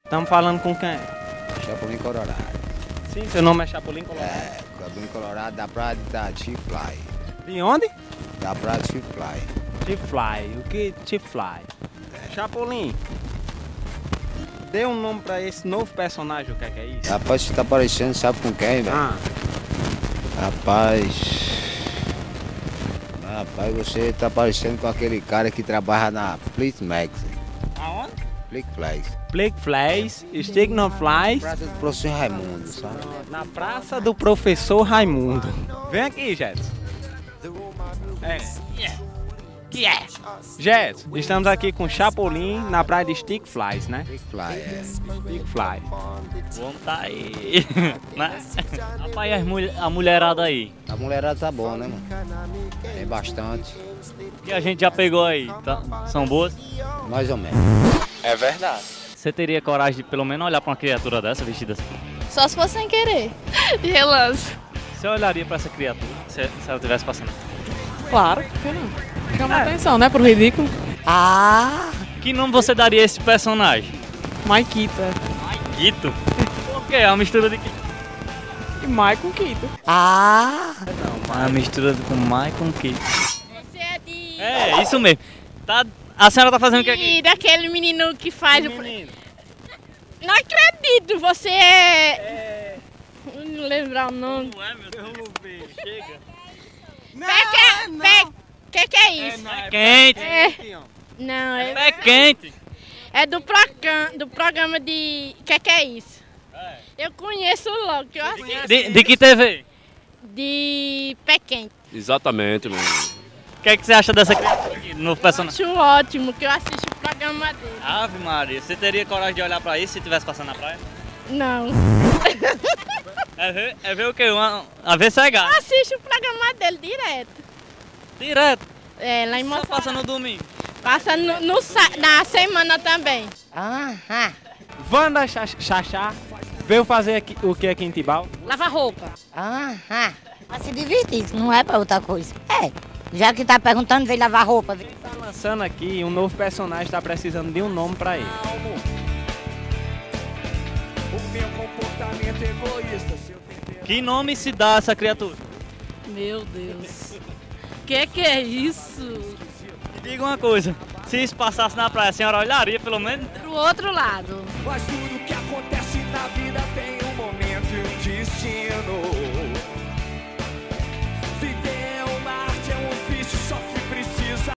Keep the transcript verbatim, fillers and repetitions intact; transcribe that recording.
Estamos falando com quem? Chapolin Colorado. Sim, seu nome é Chapolin Colorado. É, Chapolin Colorado da praia da Chifly. De onde? Da praia de Chifly. Chifly. O que Chifly? Chapolin. Dê um nome pra esse novo personagem, o que é que é isso? Rapaz, você tá parecendo, sabe com quem, velho? Ah, Rapaz. Rapaz, você tá parecendo com aquele cara que trabalha na Fleet Max. aonde? Fleet Flies. Blick Flies, Stigma Flies, Praça do professor Raimundo, sabe? na Praça do Professor Raimundo. Vem aqui, Jets. É. Que é? Jets, estamos aqui com Chapolin na praia de Stick Flies, né? Fleet Fly, é. Stick Flies. Vamos tá aí. Né? Rapaz, as mulher- a mulherada aí, A mulherada tá bom, né, mano? Tem bastante. que a gente já pegou aí, tá? São boas? Mais ou menos. É verdade. Você teria coragem de pelo menos olhar pra uma criatura dessa vestida assim? Só se for sem querer. De relance. Você olharia pra essa criatura se, se ela estivesse passando? Claro, por que não? Chama atenção, né? Pro ridículo. Que nome você daria a esse personagem? Maikita. Quito? Por quê? É uma mistura de quê? E Maicon Quito. É uma mistura de- com Mai com Quito. Esse é de... É, isso mesmo. Tá, a senhora tá fazendo o que aqui? E daquele menino que faz o... Menino. Não acredito, você é... Não lembrar o nome. Não é, meu Deus? Vamos ver, chega. Peque... Pe... Que que é isso? É quente. É... Não, é... É quente. É do, proca... do programa de... Que que é isso? Eu conheço logo, que eu assisto. De, de que T V? De Pé Quente. Exatamente, mano. O que é que você acha dessa criatura aqui, no novo personagem? Acho ótimo, que eu assisto o programa dele. Ave Maria, você teria coragem de olhar pra isso se estivesse passando na praia? Não. É ver, é ver o quê? Uma, a ver cegar. Eu assisto o programa dele direto. Direto. É, lá em Só Mossoró. passa no domingo. Passa no, no sa- na semana também. Wanda Cha- Chachá veio fazer aqui, o que aqui em Tibau? Lava roupa. Aham. Pra se divertir, não é pra outra coisa. É. Já que tá perguntando, vem lavar roupa. vem- Tá lançando aqui um novo personagem, tá precisando de um nome pra ele. Que nome se dá a essa criatura? Meu Deus. Que que é isso? Me diga uma coisa, se isso passasse na praia, a senhora olharia pelo menos? Pro outro lado. Mas tudo que acontece na vida tem um momento e um destino.